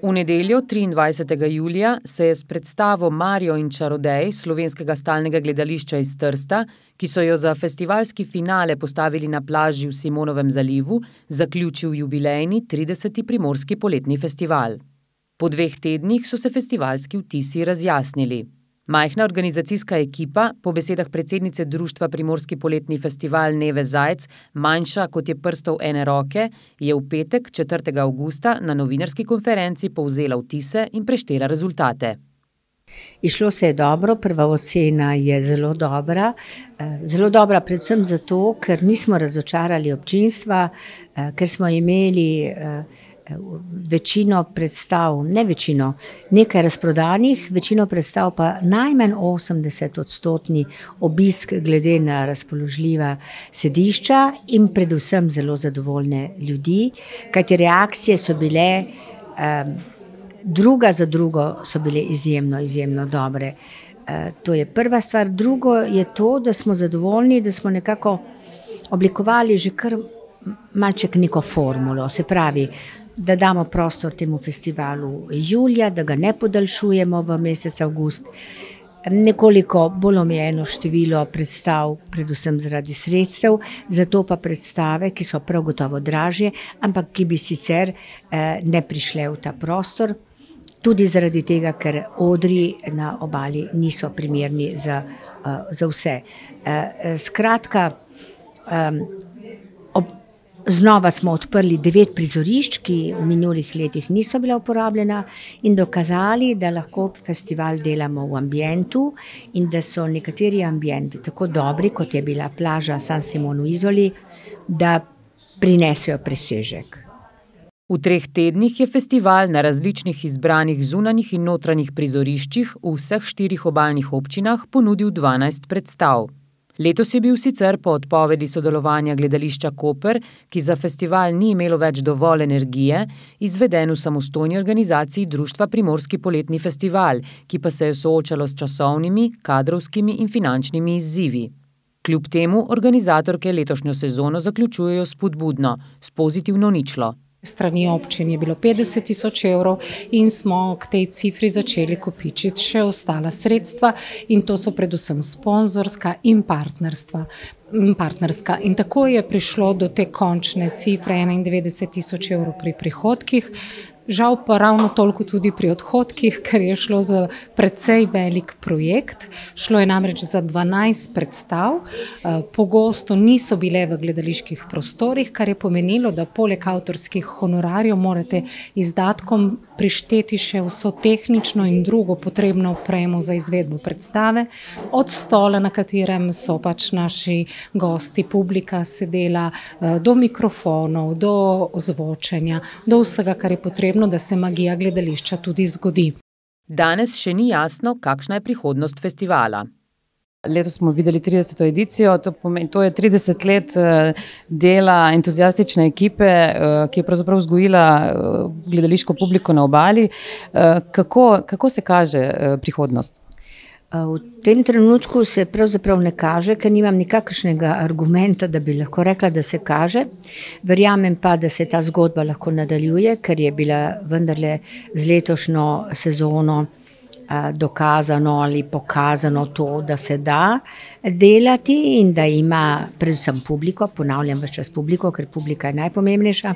V nedeljo 23. julija se je s predstavo Marijo in čarodej Slovenskega stalnega gledališča iz Trsta, ki so jo za festivalski finale postavili na plaži v Simonovem zalivu, zaključil jubilejni 30. Primorski poletni festival. Po 2 tednih so se festivalski vtisi razjasnili. Majhna organizacijska ekipa, po besedah predsednice društva Primorski poletni festival Neve Zajc, manjša kot je prstov ene roke, je v petek 4. avgusta na novinarski konferenci povzela vtise in preštela rezultate. Išlo se je dobro, prva ocena je zelo dobra. Zelo dobra predvsem zato, ker nismo razočarali občinstva, ker smo imeli večino predstav, ne večino, nekaj razprodanih, večino predstav pa najmanj 80% obisk glede na razpoložljiva sedišča in predvsem zelo zadovoljne ljudi, kajti reakcije so bile druga za drugo so bile izjemno dobre. To je prva stvar. Drugo je to, da smo zadovoljni, da smo nekako oblikovali že kar malček neko formulo, se pravi, da damo prostor temu festivalu julija, da ga ne podaljšujemo v mesec avgust. Nekoliko bolj omejeno število predstav, predvsem zaradi sredstev, zato pa predstave, ki so prav gotovo dražje, ampak ki bi sicer ne prišle v ta prostor, tudi zaradi tega, ker odri na obali niso primerni za vse. Skratka, znova smo odprli 9 prizorišč, ki v minulih letih niso bila uporabljena in dokazali, da lahko festival delamo v ambientu in da so nekateri ambienti tako dobri, kot je bila plaža San Simon v Izoli, da prinesejo presežek. V 3 tednih je festival na različnih izbranih zunanjih in notranjih prizoriščih v vseh 4 obalnih občinah ponudil 12 predstav. Letos je bil sicer po odpovedi sodelovanja gledališča Koper, ki za festival ni imelo več dovolj energije, izveden v samostojni organizaciji društva Primorski poletni festival, ki pa se je soočalo s časovnimi, kadrovskimi in finančnimi izzivi. Kljub temu organizatorke letošnjo sezono zaključujejo spodbudno, s pozitivno ničlo. Strani občin je bilo 50.000 evrov in smo k tej cifri začeli kopičiti še ostala sredstva in to so predvsem sponzorska in partnerska. In tako je prišlo do te končne cifre 91.000 evrov pri prihodkih. Žal pa ravno toliko tudi pri odhodkih, ker je šlo za precej velik projekt. Šlo je namreč za 12 predstav, pogosto niso bile v gledaliških prostorih, kar je pomenilo, da poleg avtorskih honorarjev morate izdatkom prišteti še vso tehnično in drugo potrebno opremo za izvedbo predstave, od stola, na katerem so pač naši gosti, publika sedela, do mikrofonov, do ozvočenja, do vsega, kar je potrebno, da se magija gledališča tudi zgodi. Danes še ni jasno, kakšna je prihodnost festivala. Letos smo videli 30. edicijo, to je 30 let dela entuzijastične ekipe, ki je pravzaprav vzgojila gledališko publiko na obali. Kako se kaže prihodnost? V tem trenutku se pravzaprav ne kaže, ker nimam nikakršnega argumenta, da bi lahko rekla, da se kaže. Verjamem pa, da se ta zgodba lahko nadaljuje, ker je bila vendarle z letošnjo sezono dokazano ali pokazano to, da se da delati in da ima predvsem publiko, ponavljam ves čas publiko, ker publika je najpomembnejša.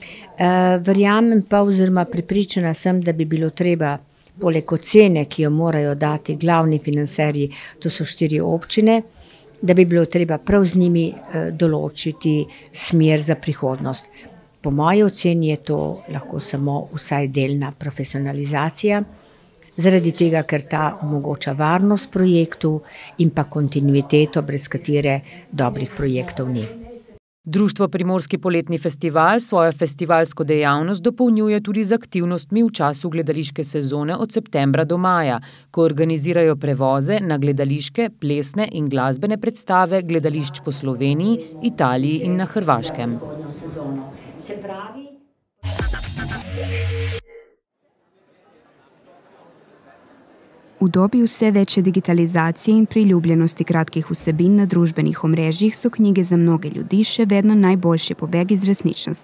Verjamem pa oziroma prepričana sem, da bi bilo treba poleg ocene, ki jo morajo dati glavni financerji, to so 4 občine, da bi bilo treba prav z njimi določiti smer za prihodnost. Po moji oceni je to lahko samo vsaj delna profesionalizacija, zaradi tega, ker ta omogoča varnost projektu in pa kontinuiteto, brez katere dobrih projektov ni. Društvo Primorski poletni festival svojo festivalsko dejavnost dopolnjuje tudi z aktivnostmi v času gledališke sezone od septembra do maja, ko organizirajo prevoze na gledališke, plesne in glasbene predstave gledališč po Sloveniji, Italiji in na Hrvaškem. V dobi vse večje digitalizacije in priljubljenosti kratkih vsebin na družbenih omrežjih so knjige za mnoge ljudi še vedno najboljši pobeg iz resničnosti.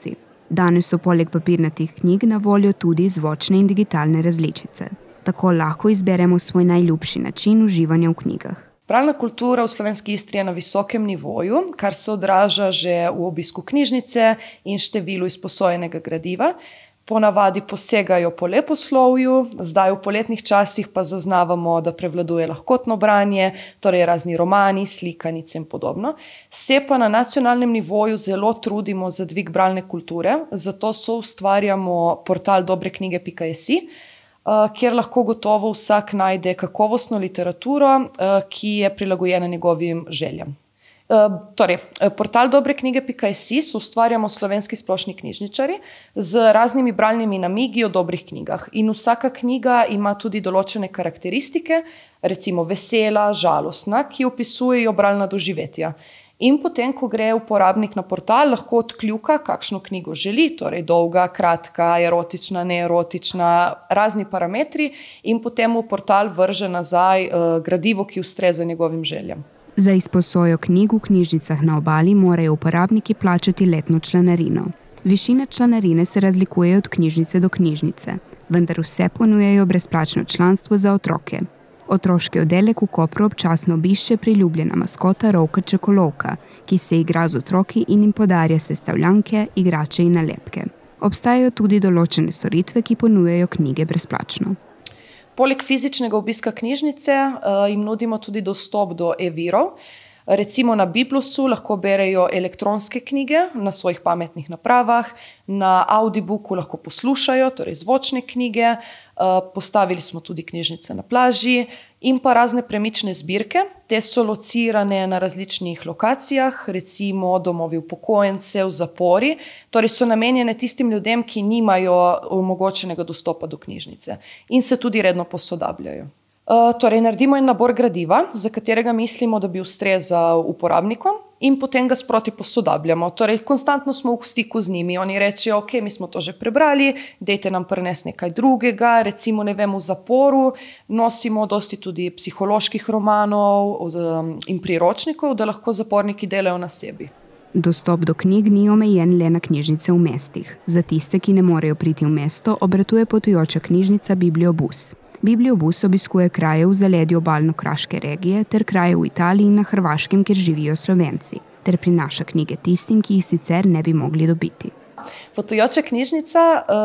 Danes so poleg papirnatih knjig na voljo tudi zvočne in digitalne različice. Tako lahko izberemo svoj najljubši način uživanja v knjigah. Bralna kultura v slovenski Istri je na visokem nivoju, kar se odraža že v obisku knjižnice in številu izposojenega gradiva. Ponavadi posegajo po leposlovju, zdaj v poletnih časih pa zaznavamo, da prevladuje lahkotno branje, torej razni romani, slikanice in podobno. Se pa na nacionalnem nivoju zelo trudimo za dvig bralne kulture, zato soustvarjamo portal dobreknjige.si, kjer lahko gotovo vsak najde kakovostno literaturo, ki je prilagojena njegovim željam. Torej, portal dobreknjige.si soustvarjamo slovenski splošni knjižničari z raznimi bralnimi namigi o dobrih knjigah. In vsaka knjiga ima tudi določene karakteristike, recimo vesela, žalostna, ki opisujejo bralna doživetja. In potem, ko gre uporabnik na portal, lahko odkljuka, kakšno knjigo želi, torej dolga, kratka, erotična, neerotična, razni parametri in potem v portal vrže nazaj gradivo, ki ustreza njegovim željam. Za izposojo knjig v knjižnicah na Obali morajo uporabniki plačati letno članarino. Višina članarine se razlikuje od knjižnice do knjižnice, vendar vse ponujajo brezplačno članstvo za otroke. Otroški oddelek v Kopru občasno obišče priljubljena maskota Rovka Čokolovka, ki se igra z otroki in jim podarja sestavljanke, igrače in nalepke. Obstajajo tudi določene storitve, ki ponujajo knjige brezplačno. Poleg fizičnega obiska knjižnice jim nudimo tudi dostop do e-virov. Recimo na Biblusu lahko berejo elektronske knjige na svojih pametnih napravah, na Audibooku lahko poslušajo, torej zvočne knjige, postavili smo tudi knjižnice na plaži in pa razne premične zbirke. Te so locirane na različnih lokacijah, recimo domovi upokojencev, zapori, torej so namenjene tistim ljudem, ki nimajo omogočenega dostopa do knjižnice in se tudi redno posodabljajo. Torej, naredimo en nabor gradiva, za katerega mislimo, da bi ustrezal uporabnikom in potem ga sproti posodabljamo. Torej, konstantno smo v stiku z njimi. Oni rečejo, ok, mi smo to že prebrali, dajte nam prinesti nekaj drugega, recimo, ne vem, v zaporu nosimo dosti tudi psiholoških romanov in priročnikov, da lahko zaporniki delajo na sebi. Dostop do knjig ni omejen le na knjižnice v mestih. Za tiste, ki ne morejo priti v mesto, obratuje potujoča knjižnica Bibliobus. Bibliobus obiskuje kraje v zaledju obalno-kraške regije ter kraje v Italiji in na Hrvaškem, kjer živijo Slovenci, ter prinaša knjige tistim, ki jih sicer ne bi mogli dobiti. Potujoča knjižnica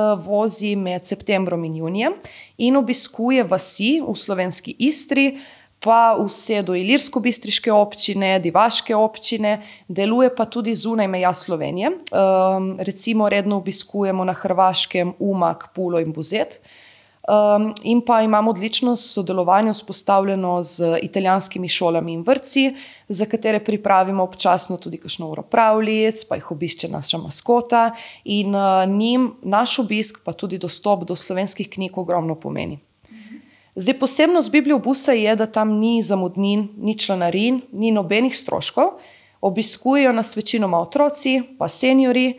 vozi med septembrom in junijem in obiskuje vasi v slovenski Istri, pa vse do Ilirsko-bistriške občine, Divaške občine, deluje pa tudi zunaj meja Slovenije. Recimo redno obiskujemo na Hrvaškem Umag, Pulo in Buzet. In pa imamo odlično sodelovanje vzpostavljeno z italijanskimi šolami in vrtci, za katere pripravimo občasno tudi kakšno uro pravljic, pa jih obišče naša maskota in njim naš obisk pa tudi dostop do slovenskih knjig ogromno pomeni. Zdaj, posebnost Bibliobusa je, da tam ni zamudnin, ni članarin, ni nobenih stroškov. Obiskujejo nas večinoma otroci, pa seniori,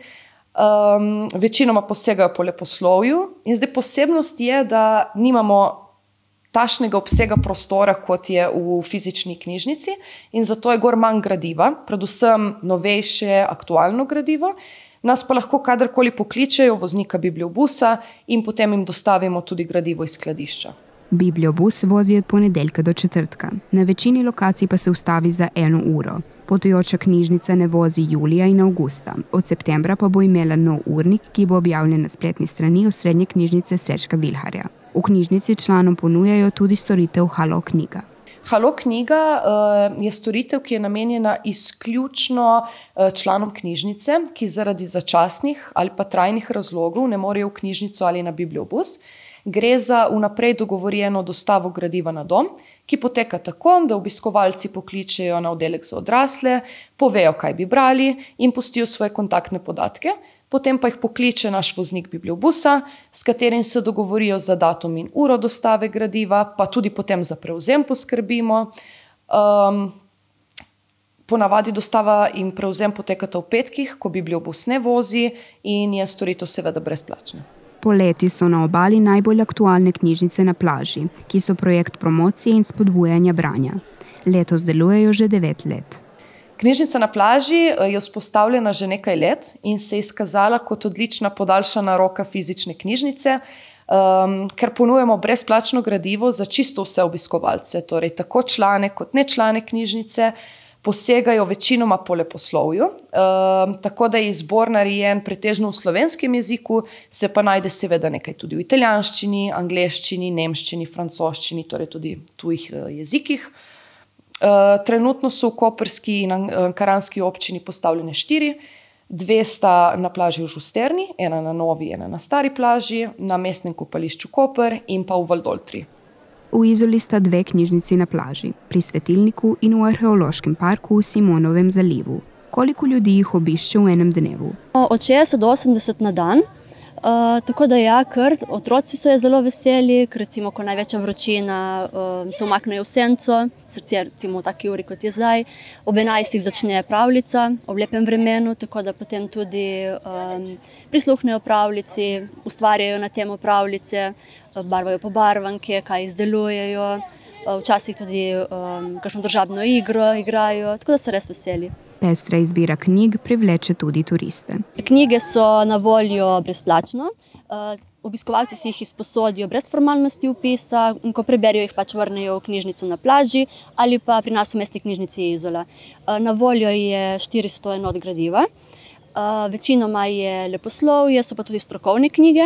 večinoma posegajo po leposlovju in zdaj posebnost je, da nimamo tašnega obsega prostora, kot je v fizični knjižnici in zato je gor manj gradiva, predvsem novejše, aktualno gradivo. Nas pa lahko kadarkoli pokličejo voznika Bibliobusa in potem jim dostavimo tudi gradivo iz skladišča. Bibliobus vozi od ponedeljka do četrtka. Na večini lokacij pa se ustavi za 1 uro. Potujoča knjižnica ne vozi julija in avgusta. Od septembra pa bo imela nov urnik, ki bo objavljen na spletni strani Osrednje knjižnice Srečka Vilharja. V knjižnici članom ponujajo tudi storitev Halo knjiga. Halo knjiga je storitev, ki je namenjena izključno članom knjižnice, ki zaradi začasnih ali pa trajnih razlogov ne morejo v knjižnico ali na Bibliobus. Gre za vnaprej dogovorjeno dostavo gradiva na dom, ki poteka tako, da obiskovalci pokličejo na oddelek za odrasle, povejo, kaj bi brali in pustijo svoje kontaktne podatke. Potem pa jih pokliče naš voznik Bibliobusa, s katerim se dogovorijo za datum in uro dostave gradiva, pa tudi potem za prevzem poskrbimo. Ponavadi dostava in prevzem potekata v petkih, ko Bibliobus ne vozi in je storitev seveda brezplačna. Poleti so na Obali najbolj aktualne knjižnice na plaži, ki so projekt promocije in spodbujanja branja. Letos delujejo že 9 let. Knjižnica na plaži je vzpostavljena že nekaj let in se je izkazala kot odlična podaljšana roka fizične knjižnice, ker ponujemo brezplačno gradivo za čisto vse obiskovalce, torej tako člane kot nečlane knjižnice, posegajo večinoma po leposlovju, tako da je izbor narejen pretežno v slovenskem jeziku, se pa najde seveda nekaj tudi v italijanščini, angleščini, nemščini, francoščini, torej tudi tujih jezikih. Trenutno so v koprski in ankaranski občini postavljene 4, 2 sta na plaži v Žusterni, ena na novi, ena na stari plaži, na mestnem kopališču Koper in pa v Valdoltri. V Izoli sta 2 knjižnici na plaži, pri Svetilniku in v arheološkem parku v Simonovem zalivu. Koliko ljudi jih obišče v enem dnevu? Od 60 do 80 na dan, tako da kar otroci so zelo veseli, ker recimo, ko največja vročina se umaknejo v senco, recimo v taki uri, kot je zdaj, ob 11 začne pravljica, ob lepem vremenu, tako da potem tudi prisluhnejo pravljici, ustvarjajo na temo pravljice, barvajo pobarvanke, kaj izdelujejo, včasih tudi kakšno družabno igro igrajo, tako da so res veseli. Pestra izbira knjig privleče tudi turiste. Knjige so na voljo brezplačno, obiskovalci si jih izposodijo brez formalnosti vpisa in ko preberijo, jih pač vrnejo v knjižnico na plaži ali pa pri nas v mestni knjižnici Izola. Na voljo je 400 enot gradiva, večinoma je leposlovje, so pa tudi strokovne knjige,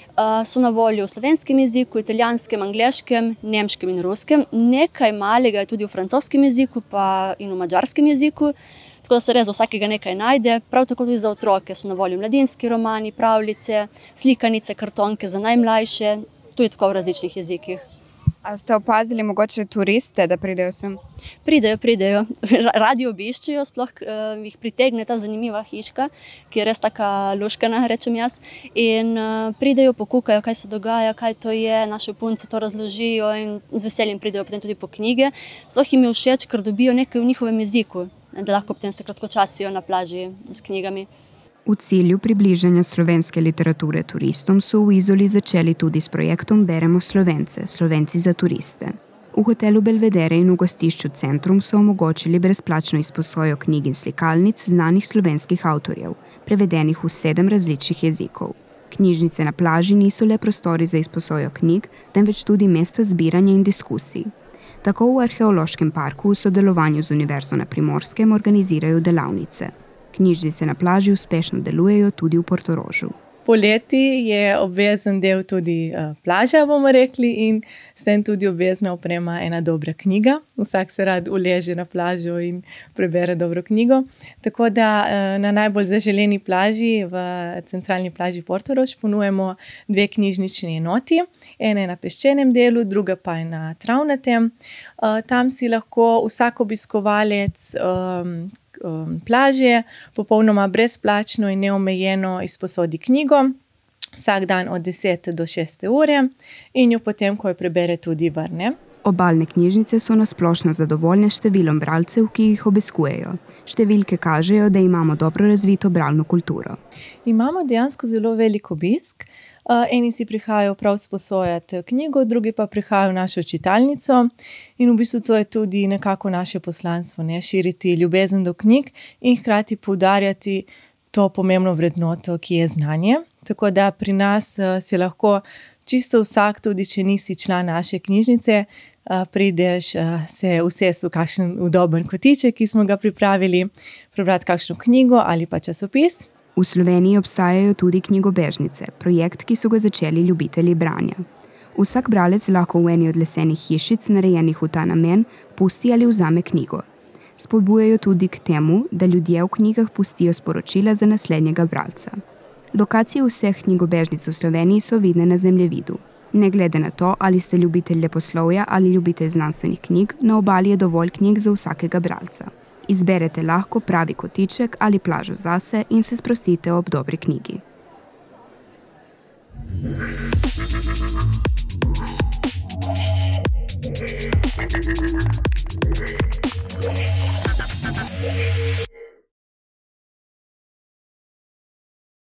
so na voljo v slovenskem jeziku, italijanskem, angleškem, nemškem in ruskem, nekaj malega je tudi v francoskem jeziku in v madžarskem jeziku, tako da se res za vsakega nekaj najde. Prav tako tudi za otroke so na voljo mladinski romani, pravljice, slikanice, kartonke za najmlajše, tudi tako v različnih jezikih. A ste opazili mogoče turiste, da pridejo sem? Pridejo. Radi obiščejo, sploh jih pritegne ta zanimiva hiška, ki je res taka luškana, rečem jaz. In pridejo, pokukajo, kaj se dogaja, kaj to je, naše punce to razložijo in z veseljem pridejo potem tudi po knjige. Sploh jim je všeč, ker dobijo nekaj v njihovem jeziku, da lahko potem se kratkočasijo na plaži s knjigami. V cilju približanja slovenske literature turistom so v Izoli začeli tudi s projektom Beremo Slovence, Slovenci za turiste. V hotelu Belvedere in v gostišču Centrum so omogočili brezplačno izposojo knjig in slikalnic znanih slovenskih avtorjev, prevedenih v 7 različnih jezikov. Knjižnice na plaži niso le prostori za izposojo knjig, temveč tudi mesta zbiranja in diskusij. Tako v arheološkem parku v sodelovanju z Univerzo na Primorskem organizirajo delavnice. Knjižnice na plaži uspešno delujejo tudi v Portorožu. Poleti je obvezen del tudi plaža, bomo rekli, in s tem tudi obvezna oprema ena dobra knjiga. Vsak se rad uleže na plažo in prebere dobro knjigo. Tako da na najbolj zaželeni plaži, v centralni plaži Portorož, ponujemo 2 knjižnični enoti. Ena je na peščenem delu, druga pa je na travnatem. Tam si lahko vsak obiskovalec plaže popolnoma brezplačno in neomejeno izposodi knjigo vsak dan od 10 do 6 ure in jo potem, ko jo prebere, tudi vrne. Obalne knjižnice so nasplošno zadovoljne številom bralcev, ki jih obiskujejo. Številke kažejo, da imamo dobro razvito bralno kulturo. Imamo dejansko zelo velik obisk. Eni si prihajajo prav sposojati knjigo, drugi pa prihajajo v našo čitalnico in v bistvu to je tudi nekako naše poslanstvo, širiti ljubezen do knjig in hkrati poudarjati to pomembno vrednoto, ki je znanje. Tako da pri nas si lahko čisto vsak, tudi če nisi član naše knjižnice, prideš se usesti v kakšen udoben kotiček, ki smo ga pripravili, prebrati kakšno knjigo ali pa časopis. V Sloveniji obstajajo tudi knjigobežnice, projekt, ki so ga začeli ljubitelji branja. Vsak bralec lahko v eni od lesenih hišic, narejenih v ta namen, pusti ali vzame knjigo. Spodbujajo tudi k temu, da ljudje v knjigah pustijo sporočila za naslednjega bralca. Lokacije vseh knjigobežnic v Sloveniji so vidne na zemljevidu. Ne glede na to, ali ste ljubitelj leposlovja ali ljubitelj znanstvenih knjig, na obali je dovolj knjig za vsakega bralca. Izberete lahko pravi kotiček ali plažo zase in se sprostite ob dobri knjigi.